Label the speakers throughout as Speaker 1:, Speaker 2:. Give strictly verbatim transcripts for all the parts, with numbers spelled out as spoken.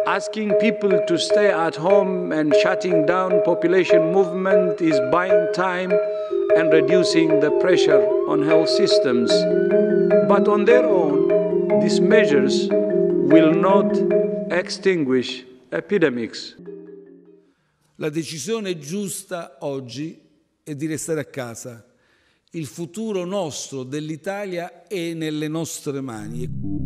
Speaker 1: Asking people to stay at home and shutting down population movement is buying time and reducing the pressure on health systems. But on their own, these measures will not extinguish epidemics.
Speaker 2: La decisione giusta oggi è di restare a casa. Il futuro nostro dell'Italia è nelle nostre mani.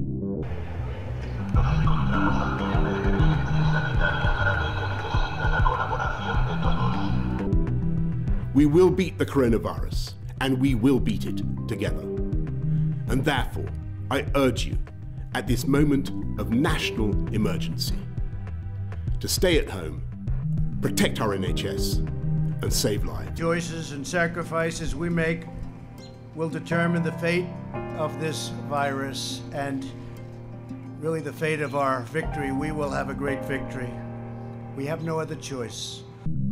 Speaker 3: We will beat the coronavirus, and we will beat it together. And therefore, I urge you, at this moment of national emergency, to stay at home, protect our N H S, and save lives.
Speaker 4: Choices and sacrifices we make will determine the fate of this virus and really the fate of our victory. We will have a great victory. We have no other choice.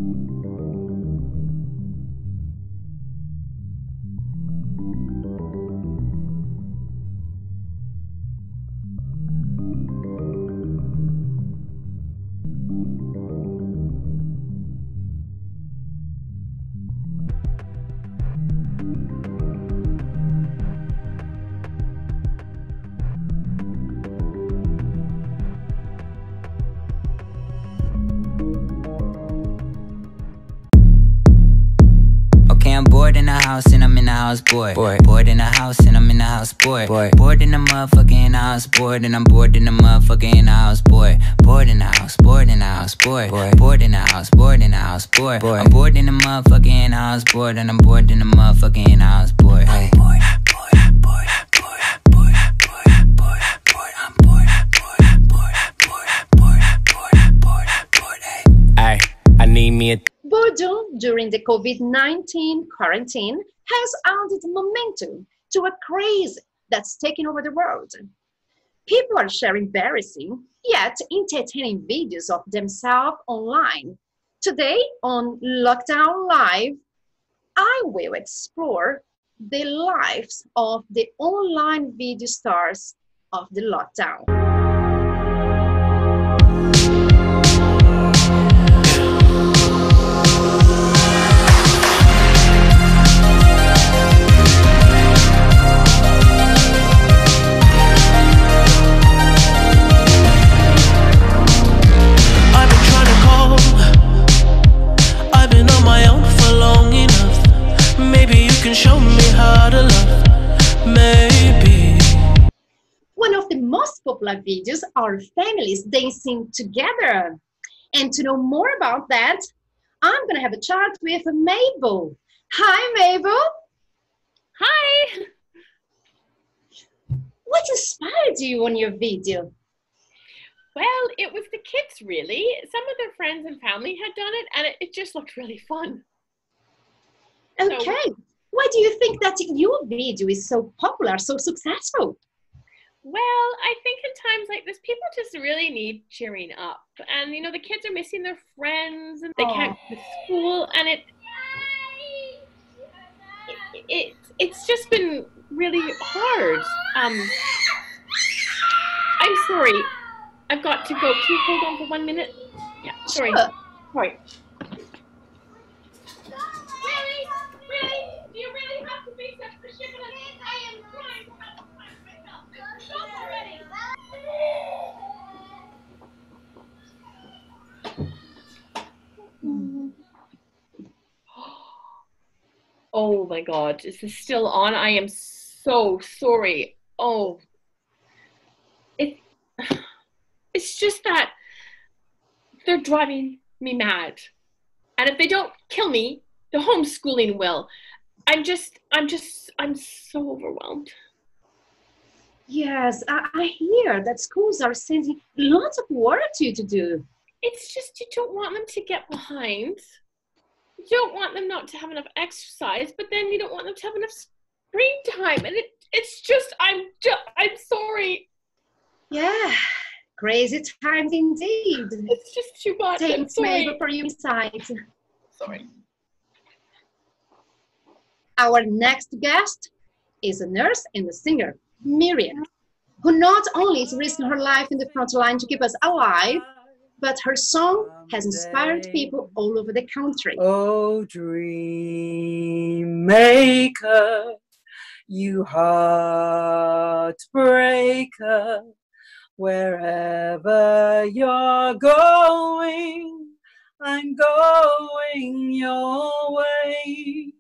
Speaker 5: Bored in the house and I'm in the house bored. Bored, bored in the house and I'm in the house bored. Bored, bored in the motherfucker in the house bored and I'm bored in the motherfucker in the house bored. Bored in the house, bored in the house bored. Bored, bored in the house, bored in the house bored. I'm bored in the motherfucker in the house bored and I'm bored in the motherfucker in the house bored. I'm bored, bored, bored, bored, bored, bored, bored, bored. I'm bored, bored, bored, bored, bored, bored, bored, bored. Hey, I need me a
Speaker 6: Boredom during the COVID nineteen quarantine has added momentum to a craze that's taken over the world. People are sharing embarrassing yet entertaining videos of themselves online. Today on Lockdown Live, I will explore the lives of the online video stars of the lockdown.
Speaker 7: Show me how to love, maybe.
Speaker 6: One of the most popular videos are families dancing together. And to know more about that, I'm gonna have a chat with Mabel. Hi, Mabel.
Speaker 8: Hi.
Speaker 6: What inspired you on your video?
Speaker 8: Well, it was the kids, really. Some of their friends and family had done it, and it, it just looked really fun.
Speaker 6: Okay.
Speaker 8: So,
Speaker 6: why do you think that your video is so popular, so successful?
Speaker 8: Well, I think in times like this, people just really need cheering up. And, you know, the kids are missing their friends and they
Speaker 6: Aww.
Speaker 8: can't go to school. And it, it, it, it's just been really hard. Um, I'm sorry. I've got to go. Can you hold on for one minute? Yeah, sorry.
Speaker 6: Sure.
Speaker 8: Sorry. Really? Really? Do you really have to be such a shit? I am trying to have a plan myself. Stop already. Oh my God, is this still on? I am so sorry. Oh, it, it's just that they're driving me mad. And if they don't kill me, the homeschooling will. I'm just, I'm just, I'm so overwhelmed.
Speaker 6: Yes, I, I hear that schools are sending lots of work to you to do.
Speaker 8: It's just you don't want them to get behind. You don't want them not to have enough exercise, but then you don't want them to have enough screen time. And it, it's just, I'm just, I'm sorry.
Speaker 6: Yeah, crazy times indeed.
Speaker 8: It's just too much.
Speaker 6: Thanks, Mabel, for your insight.
Speaker 8: Sorry.
Speaker 6: Our next guest is a nurse and a singer, Miriam, who not only is risking her life in the front line to keep us alive, but her song has inspired people all over the country.
Speaker 9: Oh, dream maker, you heartbreaker, wherever you're going, I'm going your way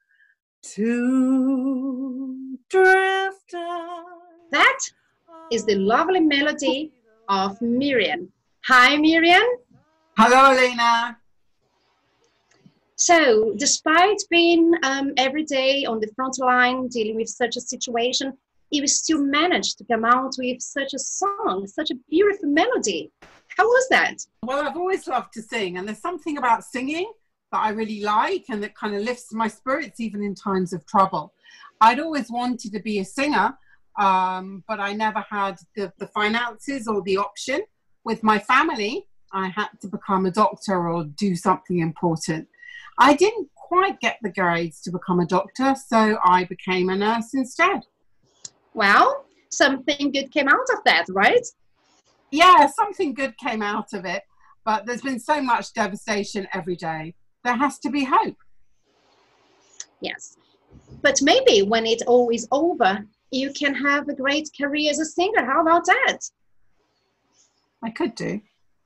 Speaker 9: to drifter.
Speaker 6: That is the lovely melody of Miriam. Hi, Miriam.
Speaker 10: Hello, Elena.
Speaker 6: So, despite being um, every day on the front line dealing with such a situation, you still managed to come out with such a song, such a beautiful melody. How was that?
Speaker 10: Well, I've always loved to sing, and there's something about singing that I really like and that kind of lifts my spirits even in times of trouble. I'd always wanted to be a singer, um, but I never had the, the finances or the option. With my family, I had to become a doctor or do something important. I didn't quite get the grades to become a doctor, so I became a nurse instead.
Speaker 6: Well, something good came out of that, right?
Speaker 10: Yeah, something good came out of it, but there's been so much devastation every day. There has to be hope.
Speaker 6: Yes, but maybe when it all is over, you can have a great career as a singer. How about that?
Speaker 10: I could do.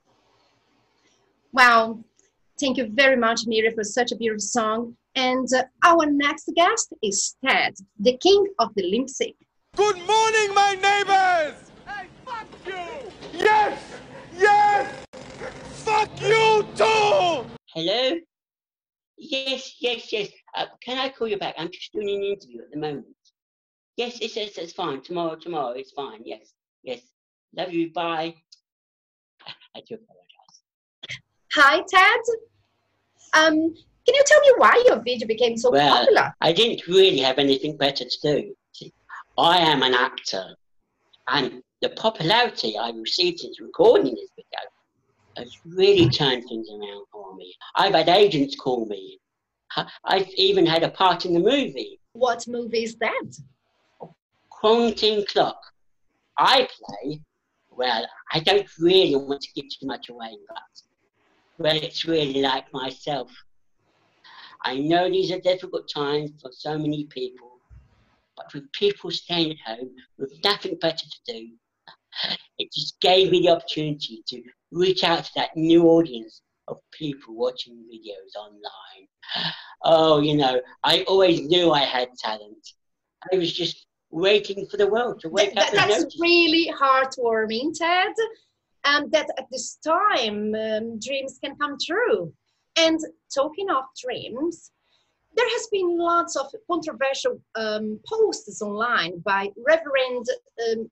Speaker 6: Well, thank you very much, Miriam, for such a beautiful song. And uh, our next guest is Ted, the king of the limp sync.
Speaker 11: Good morning, my neighbors! Hey, fuck you! Yes! Yes! Fuck you too!
Speaker 12: Hello? Yes, yes, yes. Uh, can I call you back? I'm just doing an interview at the moment. Yes, it's, it's, it's fine. Tomorrow, tomorrow, it's fine. Yes, yes. Love you. Bye. I do apologize.
Speaker 6: Hi, Ted. Um, can you tell me why your video became so
Speaker 12: well,
Speaker 6: popular?
Speaker 12: I didn't really have anything better to do. See, I am an actor, and the popularity I received since recording this video has really turned things around for me. I've had agents call me. I've even had a part in the movie.
Speaker 6: What movie is that?
Speaker 12: Quarantine Clock. I play, well, I don't really want to give too much away, but, well, it's really like myself. I know these are difficult times for so many people, but with people staying at home with nothing better to do, it just gave me the opportunity to reach out to that new audience of people watching videos online. Oh, you know, I always knew I had talent. I was just waiting for the world to wake
Speaker 6: Th
Speaker 12: up and
Speaker 6: That's
Speaker 12: notice.
Speaker 6: really heartwarming, Ted. And that at this time, um, dreams can come true. And talking of dreams, there has been lots of controversial um, posts online by Reverend um,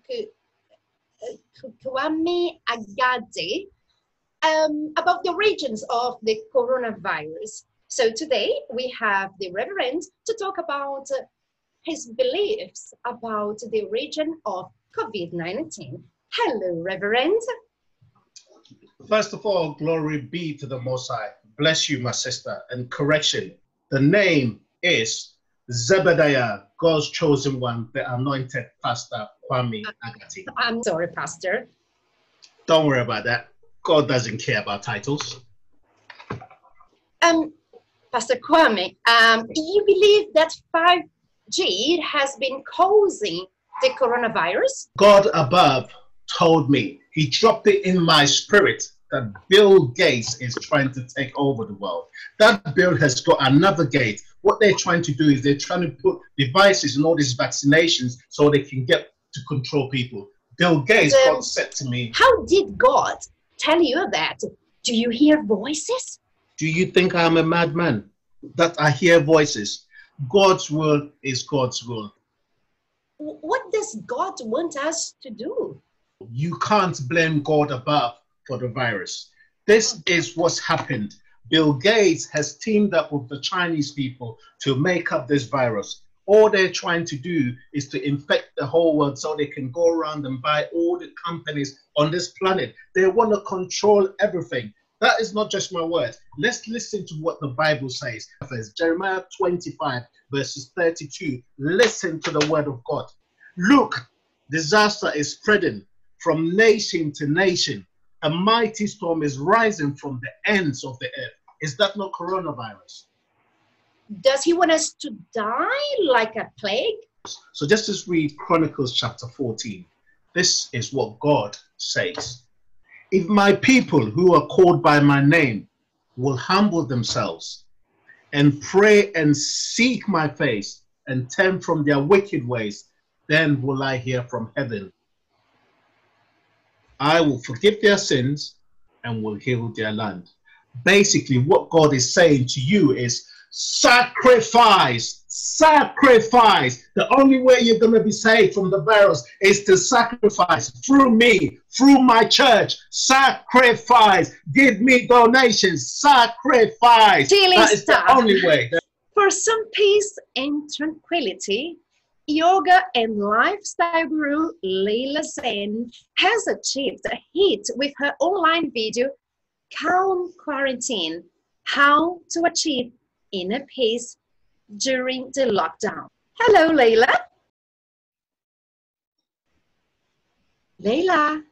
Speaker 6: Kwame Agade um, about the origins of the coronavirus. So today we have the Reverend to talk about uh, his beliefs about the origin of COVID nineteen. Hello, Reverend.
Speaker 13: First of all, glory be to the Most High. Bless you, my sister. And correction, the name is Zebediah, God's chosen one, the anointed pastor, Kwame Agati.
Speaker 6: I'm sorry, Pastor.
Speaker 13: Don't worry about that. God doesn't care about titles.
Speaker 6: Um, Pastor Kwame, um, do you believe that five G has been causing the coronavirus?
Speaker 13: God above told me, he dropped it in my spirit that Bill Gates is trying to take over the world. That Bill has got another gate. What they're trying to do is they're trying to put devices and all these vaccinations so they can get to control people. Bill Gates
Speaker 6: um,
Speaker 13: got said to me,
Speaker 6: how did God tell you that? Do you hear voices?
Speaker 13: do you think I'm a madman that I hear voices? God's will is God's will.
Speaker 6: What does God want us to do?
Speaker 13: You can't blame God above for the virus. This is what's happened. Bill Gates has teamed up with the Chinese people to make up this virus. All they're trying to do is to infect the whole world so they can go around and buy all the companies on this planet. They want to control everything. That is not just my word. Let's listen to what the Bible says. Jeremiah twenty-five, verses thirty-two. Listen to the word of God. Look, disaster is spreading from nation to nation, a mighty storm is rising from the ends of the earth. Is that not coronavirus?
Speaker 6: Does he want us to die like a plague?
Speaker 13: So just as read Chronicles chapter fourteen, this is what God says. If my people who are called by my name will humble themselves and pray and seek my face and turn from their wicked ways, then will I hear from heaven. I will forgive their sins and will heal their land. Basically, what God is saying to you is sacrifice, sacrifice. The only way you're going to be saved from the virus is to sacrifice through me, through my church. Sacrifice. Give me donations. Sacrifice. That is the only way.
Speaker 6: For some peace and tranquility, yoga and lifestyle guru Leila Zen has achieved a hit with her online video, Calm Quarantine, How to Achieve Inner Peace During the Lockdown. Hello, Leila. Leila.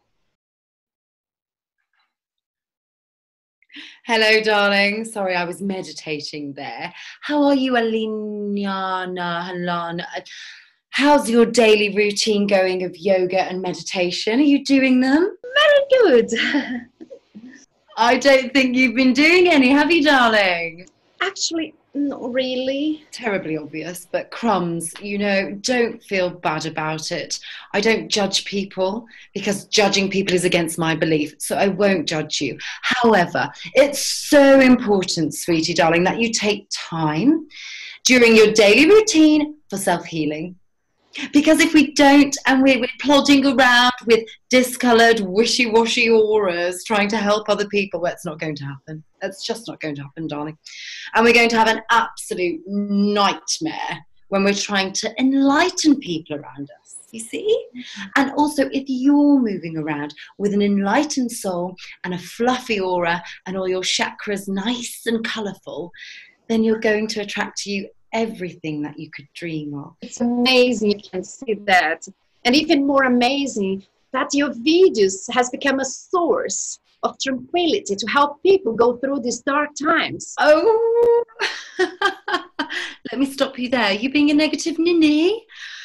Speaker 14: Hello, darling. Sorry, I was meditating there. How are you, Aliniana, Halana? How's your daily routine going of yoga and meditation? Are you doing them?
Speaker 6: Very good.
Speaker 14: I don't think you've been doing any, have you, darling?
Speaker 6: Actually, not really.
Speaker 14: Terribly obvious, but crumbs, you know, don't feel bad about it. I don't judge people because judging people is against my belief, so I won't judge you. However, it's so important, sweetie darling, that you take time during your daily routine for self-healing. Because if we don't, and we're, we're plodding around with discoloured, wishy-washy auras trying to help other people, well, it's not going to happen. It's just not going to happen, darling. And we're going to have an absolute nightmare when we're trying to enlighten people around us, you see? And also, if you're moving around with an enlightened soul and a fluffy aura and all your chakras nice and colourful, then you're going to attract to you everything that you could dream of.
Speaker 6: It's amazing you can see that. And even more amazing that your videos has become a source of tranquility to help people go through these dark times.
Speaker 14: Oh, let me stop you there. You being a negative ninny?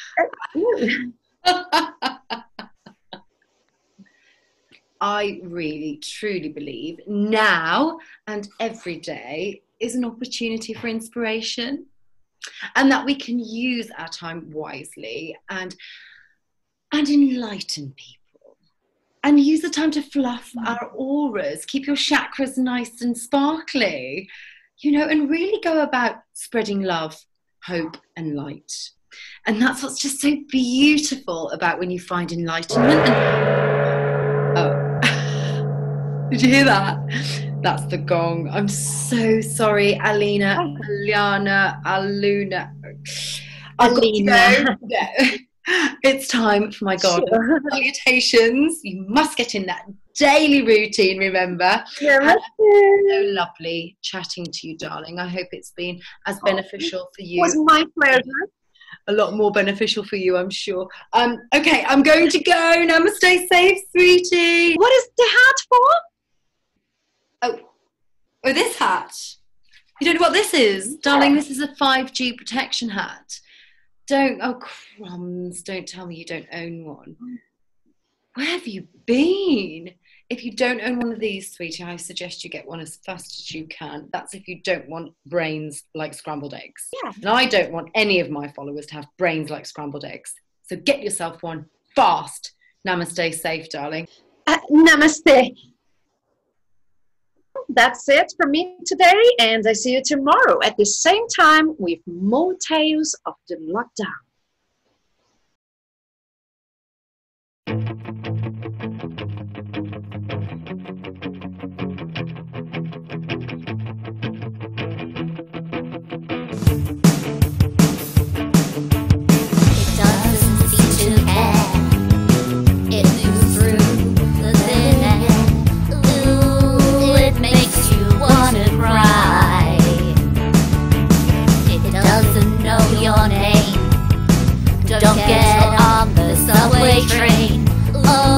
Speaker 14: I really, truly believe now and every day is an opportunity for inspiration. And that we can use our time wisely and, and enlighten people. And use the time to fluff our auras, keep your chakras nice and sparkly, you know, and really go about spreading love, hope and light. And that's what's just so beautiful about when you find enlightenment. And, oh, did you hear that? That's the gong. I'm so sorry, Alina, oh. Aliana, Aluna. Alina. It's time for my God. Sure. Salutations. You must get in that daily routine, remember?
Speaker 6: Yeah,
Speaker 14: so lovely chatting to you, darling. I hope it's been as beneficial for you.
Speaker 6: It was my pleasure.
Speaker 14: A lot more beneficial for you, I'm sure. Um, okay, I'm going to go. Namaste, safe, sweetie.
Speaker 6: What is the hat for?
Speaker 14: Oh, oh, this hat. You don't know what this is? Darling, this is a five G protection hat. Don't, oh crumbs, don't tell me you don't own one. Where have you been? If you don't own one of these, sweetie, I suggest you get one as fast as you can. That's if you don't want brains like scrambled eggs.
Speaker 6: Yeah.
Speaker 14: And I don't want any of my followers to have brains like scrambled eggs. So get yourself one fast. Namaste, safe, darling.
Speaker 6: Uh, namaste. That's it for me today, and I see you tomorrow at the same time with more tales of the lockdown.
Speaker 15: It doesn't seem to care. It moves through the thin air. Ooh, it makes you wanna cry. It doesn't know your name. Don't get on the subway train. Oh,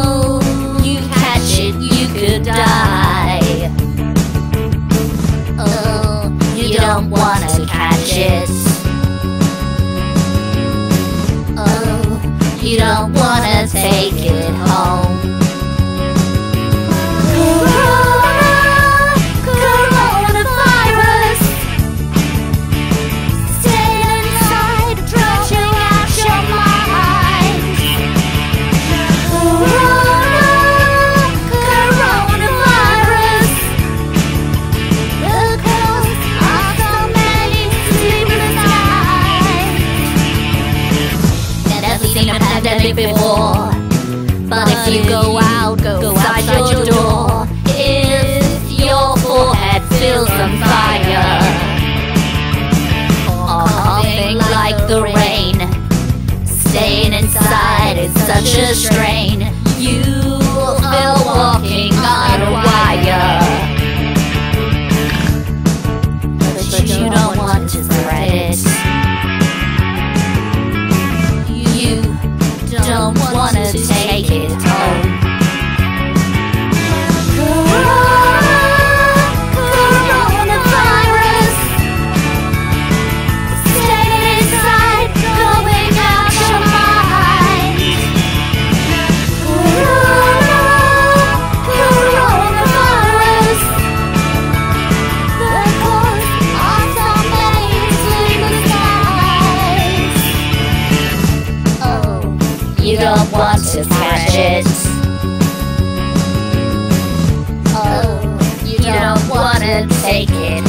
Speaker 15: it. Oh, you don't wanna take it home. Coronavirus, staying inside, dredging out your mind. Corona, coronavirus, the cause of so many sleepless nights. Never seen a pandemic before, but if you go out, go outside your door. If your forehead feels on fire, or coughing like the rain, staying inside is such a strain. You feel walking on a wire, but you don't want to spread it. You don't want to take it home. Coronavirus, staying inside, going out your mind. Corona, coronavirus, the cause of so many sleepless nights. Oh, you don't want to catch it. Oh, you don't wanna take it